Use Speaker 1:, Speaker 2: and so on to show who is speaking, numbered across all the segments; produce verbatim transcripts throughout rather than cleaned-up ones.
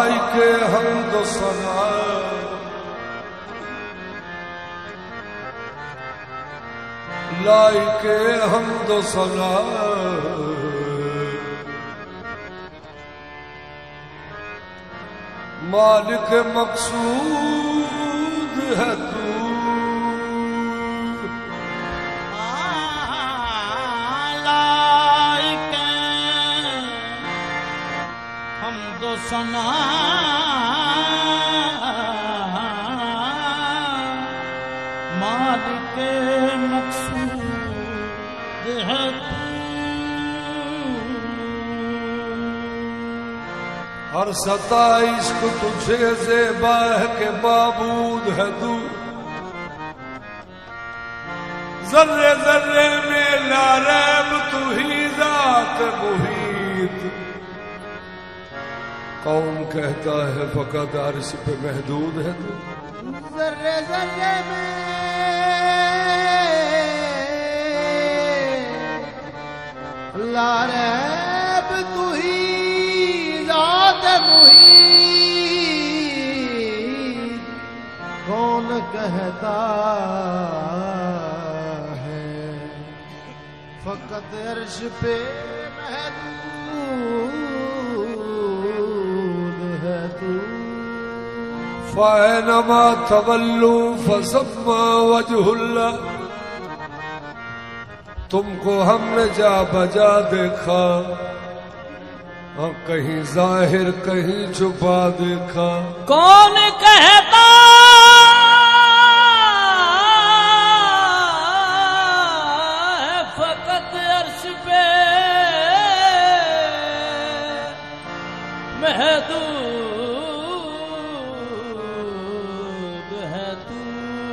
Speaker 1: लाइके हमद सना लाइके हमद सना मालिक मकसूद है तू
Speaker 2: लाइके हमद सना मालिक मकसूद है तू
Speaker 1: हर सता इश्क तुझे ज़ेबा है के माबूद है तू जर्रे जर्रे में लारैब तू ही ज़ात मुहीत कौन कहता है फकत अर्श पे महदूद है तू
Speaker 2: जर्रे जर्रे में लारैब तू ही ज़ात मुहीत कौन कहता है फकत अर्श पे महदूद है तू
Speaker 1: फ़ैनमा तवल्लू फसम्मा वजहुल्लाह तुमको हमने जा बजा देखा और कहीं जाहिर कहीं छुपा देखा
Speaker 2: कौन कहता है फकत अर्श पे महदूद है तू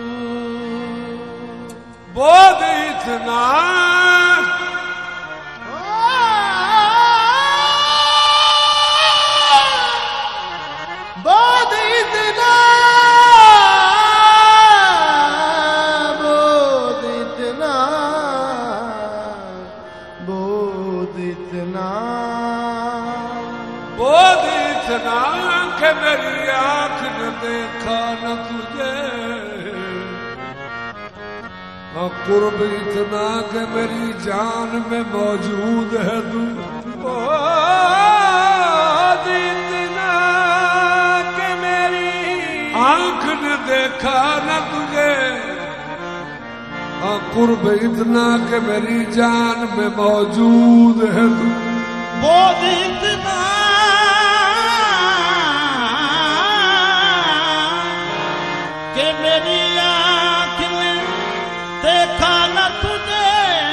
Speaker 1: बोध इतना
Speaker 2: बोध इतना बोध इतना बोध इतना
Speaker 1: बोध इतना कि मेरी आंख न देखा न तुझे और कुर्ब इतना कि मेरी जान में मौजूद है तू बोध इतना कि मेरी आंख ने देखा न तुझे और कुर्ब इतना कि मेरी जान में मौजूद है तू
Speaker 2: बोध इतना कि मेरी आँख ने देखा न तुझे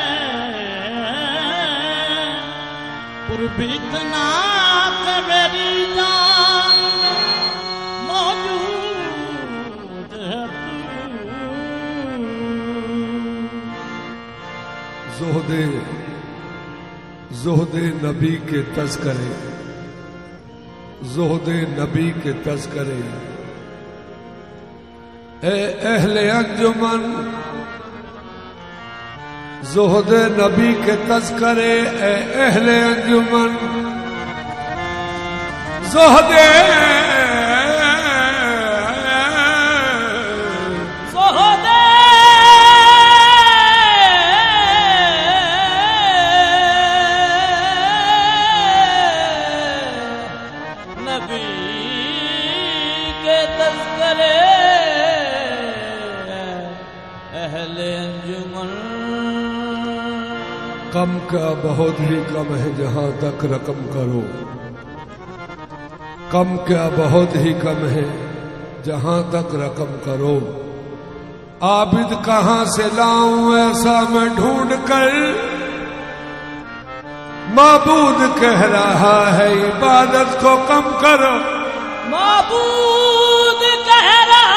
Speaker 2: कुर्ब इतना कि मेरी जान मौजूद है तू
Speaker 1: ज़ोहदे ज़ोहदे नबी के तज़करे ज़ोहदे नबी के तज़करे ए अहले अंजुमन ज़ोहदे नबी के तज़करे ए अहले अंजुमन ज़ोहदे कम का बहुत ही कम है जहां तक रकम करो कम क्या बहुत ही कम है जहां तक रकम करो आबिद कहां से लाऊं ऐसा मैं ढूंढ कर माबूद कह रहा है इबादत को कम करो
Speaker 2: माबूद कह रहा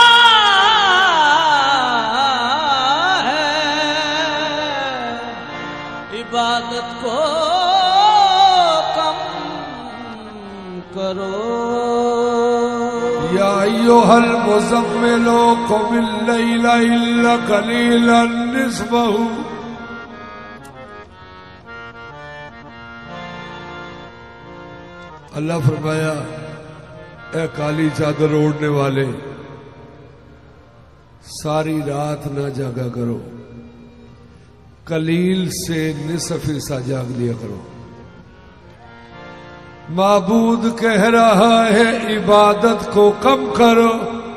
Speaker 2: इबादत को कम करो
Speaker 1: या अय्युहल मुज़म्मिलो क़ुमिल लैला इल्ला क़लीलन निस्फ़हु अल्लाह फरमाया ए काली चादर ओढ़ने वाले, सारी रात ना जागा करो, कलील से निसफ सा जाग लिया करो। माबूद कह रहा है इबादत को कम करो,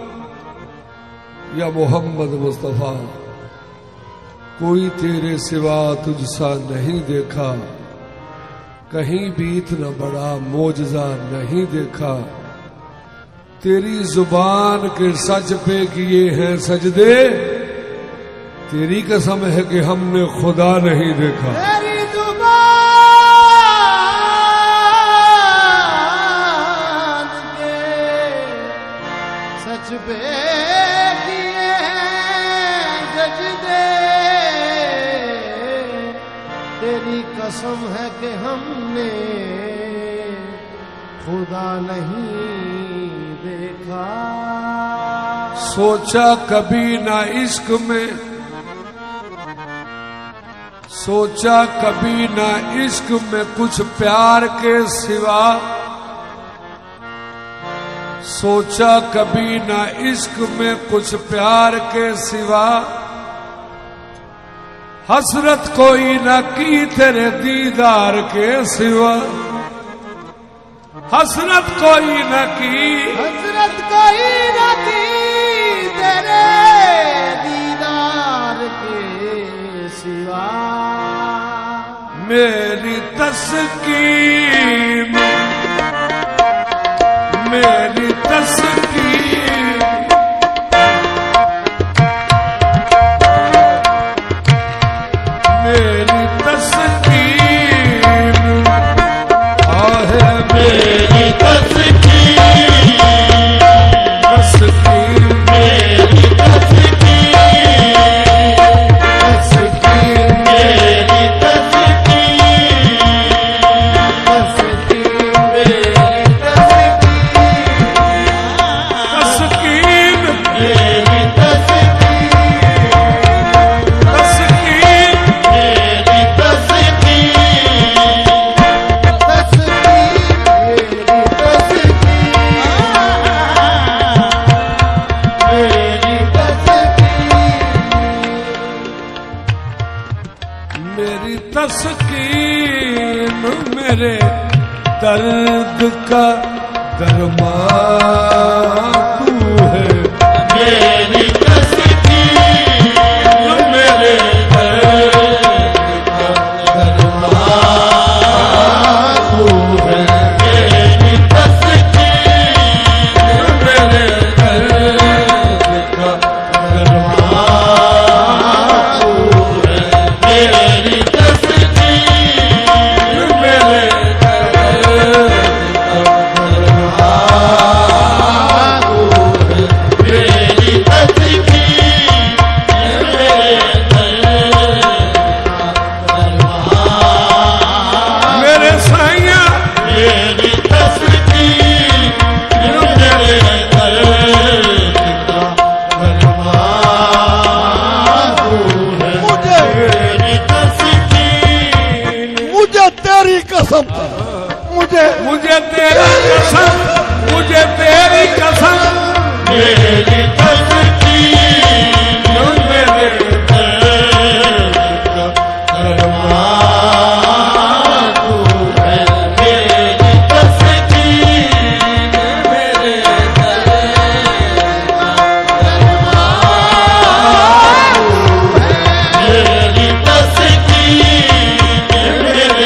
Speaker 1: या मोहम्मद मुस्तफा कोई तेरे सिवा तुझसा नहीं देखा, कहीं भी इतना बड़ा मोजजा नहीं देखा। तेरी जुबान के सच पे किए हैं सजदे, तेरी कसम है कि हमने खुदा नहीं देखा।
Speaker 3: तेरी जुबान के सच पे किए हैं सजदे, तेरी कसम है कि हमने खुदा नहीं देखा।
Speaker 1: सोचा कभी ना इश्क में, सोचा कभी ना इश्क में कुछ प्यार के सिवा, सोचा कभी ना इश्क में कुछ प्यार के सिवा, हसरत कोई ना की तेरे दीदार के सिवा, हसरत कोई न की,
Speaker 3: हसरत कोई न की तेरे दीदार के सिवा।
Speaker 1: मेरी तस्कीन, मेरी तस्कीन, मेरी तस्कीन आहे मेरी तस्कीन, तस्कीन मेरी तस्कीन, तस्कीन मेरी तस्कीन, तस्कीन मेरी तस्कीन, तस्कीन मेरी तस्कीन मेरे दर्द का दरमा तू है। मेरी तस्कीन मेरे दर्द का दरमा तू है। मेरी तस्कीन मेरे दर्द का दरमा तू है। मेरी मुझे मुझे तेरी कसम, मुझे तेरी कसम, मेरी तस्कीन मेरे दर्द का दरमा तू है। मेरी तस्कीन मेरे दर्द का दरमा तू है। मेरी तस्कीन मेरे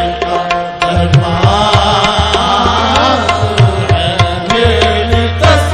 Speaker 1: दर्द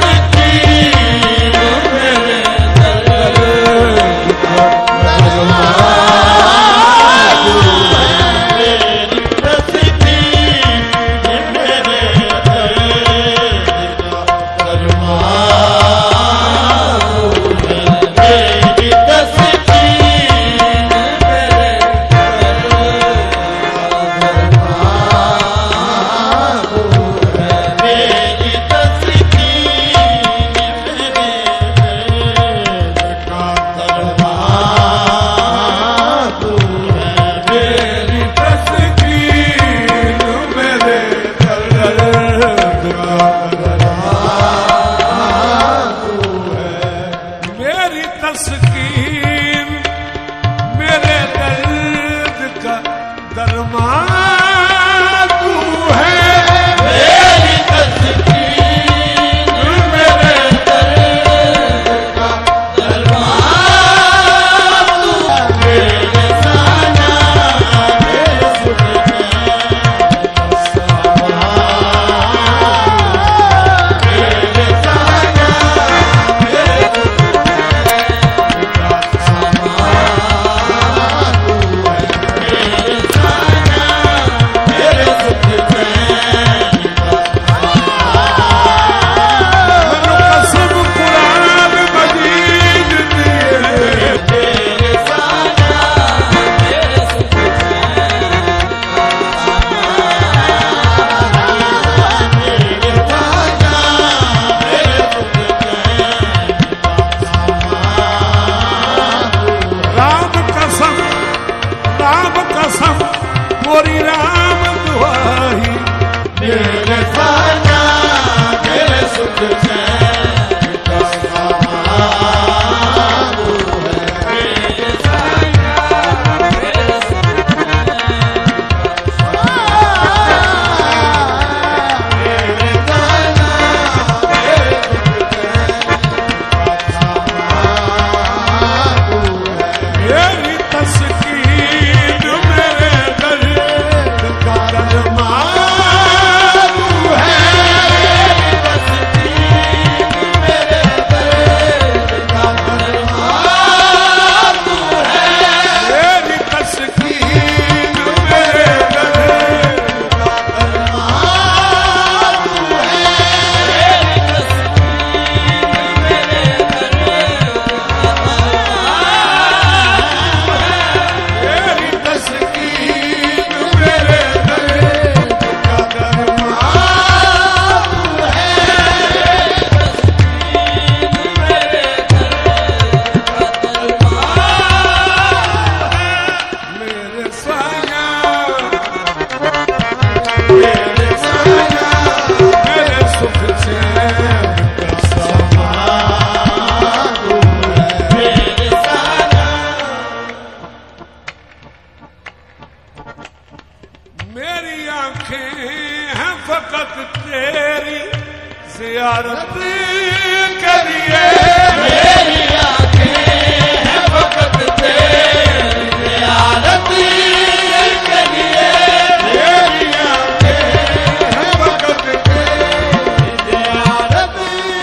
Speaker 1: तेरी ज़ियारत के लिए
Speaker 2: मेरी आंखें हैं फकत तेरी ज़ियारत के लिए
Speaker 1: मेरी आंखें हैं फकत तेरी ज़ियारत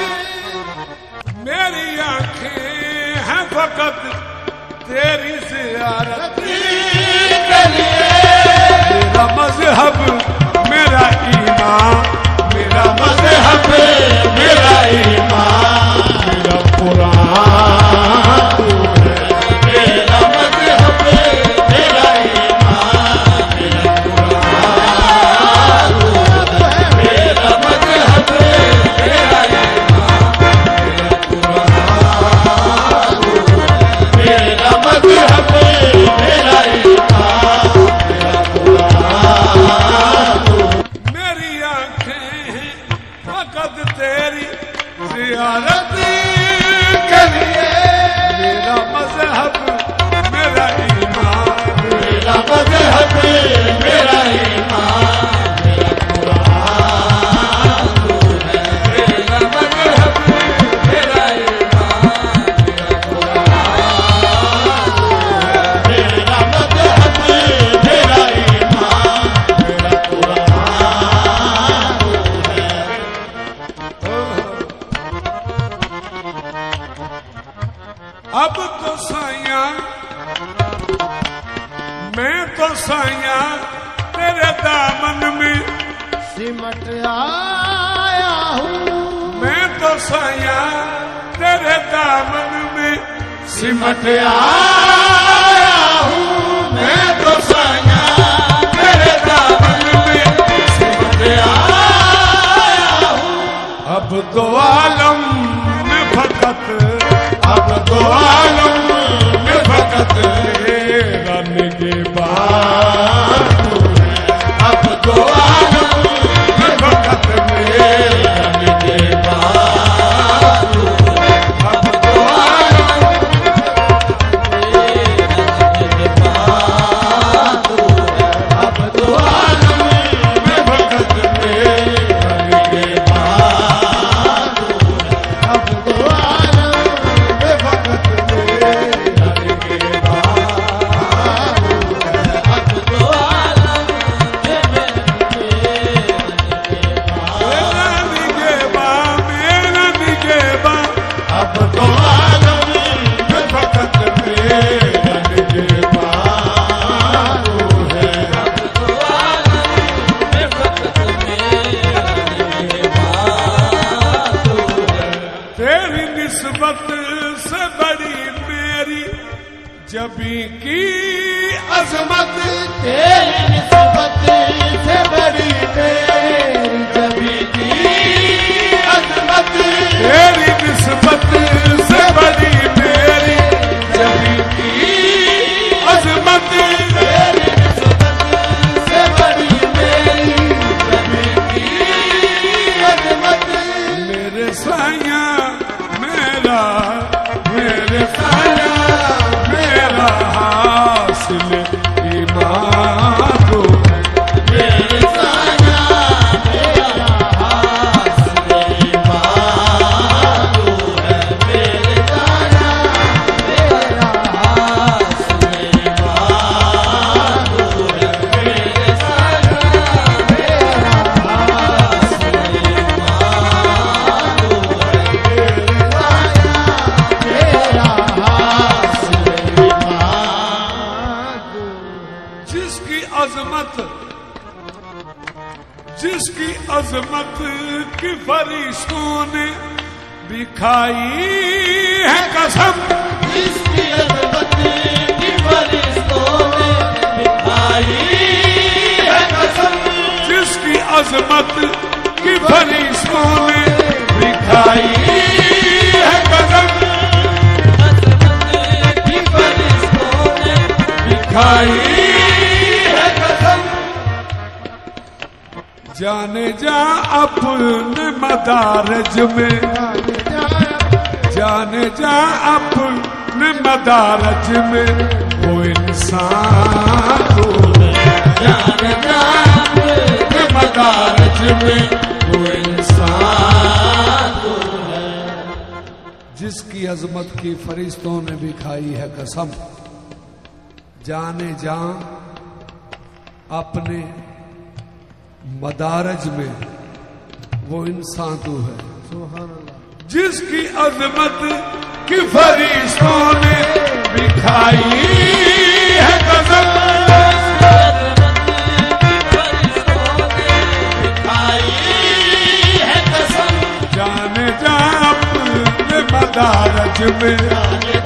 Speaker 1: मेरी आंखें हैं फकत तेरी ज़ियारत
Speaker 2: के लिए
Speaker 1: मेरा मज़हब मेरा ईमान मेरा मज़हब मेरा ईमान मेरा कुरान तू है
Speaker 2: मेरा मज़हब मेरा ईमान मेरा कुरान मेरा मज़हब मेरा ईमान मेरा कुरान मेरा मज़हब मेरा ईमान मेरा कुरान
Speaker 1: मेरी आंखें हैं फकत तेरी ज़ियारत के लिए मेरा मज़हब मेरा ईमान
Speaker 2: मेरा मज़हब मेरा ईमान मेरा कुरान तू है मेरा मज़हब मेरा ईमान मेरा कुरान मेरा मज़हब मेरा ईमान मेरा कुरान
Speaker 1: अब तो साया मैं तो साया तेरे दामन में
Speaker 3: सिमट आया हूँ
Speaker 1: मैं तो साया तेरे दामन में सिमट आया हूँ
Speaker 2: मैं तो साया तेरे दामन में सिमट आया हूँ
Speaker 1: अब तो आलम में फकत
Speaker 2: अब तो आलम में फकत
Speaker 1: तेरा निगहबान तू है
Speaker 2: अब तो आलम
Speaker 1: में फकत
Speaker 2: मेरा निगहबान तू है अब तो आलम मेरा निगहबान तू है अब तो आलम में फकत मेरा निगहबान तू है
Speaker 3: अब तो आलम में फकत मेरा
Speaker 2: अब तो आलम में
Speaker 1: मेरा निगहबान मेरा निगहबान
Speaker 2: अब तो आलम
Speaker 1: में फकत मेरा निगहबान तू है
Speaker 2: तो आलम में फकत मेरा निगहबान तू है
Speaker 1: तेरी निस्बत से बड़ी मेरी जबी की अजमत
Speaker 3: तेरी निस्बत से बड़ी मेरी जबी की
Speaker 2: अजमत
Speaker 1: तेरी निस्बत से बड़ी मेरी जबी की अजमत
Speaker 2: तेरी निस्बत से बड़ी मेरी जबी की अजमत
Speaker 1: मेरे साया मेरा मेरे साया मेरा हासिल ईमान तू है
Speaker 2: मेरे साया मेरा हासिल ईमान तू है मेरे साया मेरा हासिल ईमान तू है मेरे साया मेरा हासिल ईमान तू है मेरे साया
Speaker 3: मेरा हासिल ईमान तू
Speaker 1: जिसकी अजमत जिसकी अजमत की फरिश्तों ने भी खाई है कसम
Speaker 2: जिसकी अजमत की फरिश्तों ने दिखाई है कसम
Speaker 1: जिसकी अजमत की फरिश्तों ने भी खाई है कसम
Speaker 2: अजमत की फरिश्तों ने
Speaker 1: दिखाई
Speaker 2: है कसम
Speaker 1: जाने जा अपने मदारज में जाने जा अपने मदारज में वो इंसान को
Speaker 2: जाने जा अपने मदारज में वो इंसान तू है।
Speaker 1: जिसकी अजमत की फरिश्तों ने भी खाई है कसम, जाने जा अपने मदारज में वो इंसान तू है।
Speaker 3: सुभान अल्लाह।
Speaker 1: जिसकी अजमत
Speaker 2: कि फरिश्तों ने भी खाई है कसम, जाने जा अपने मदारज में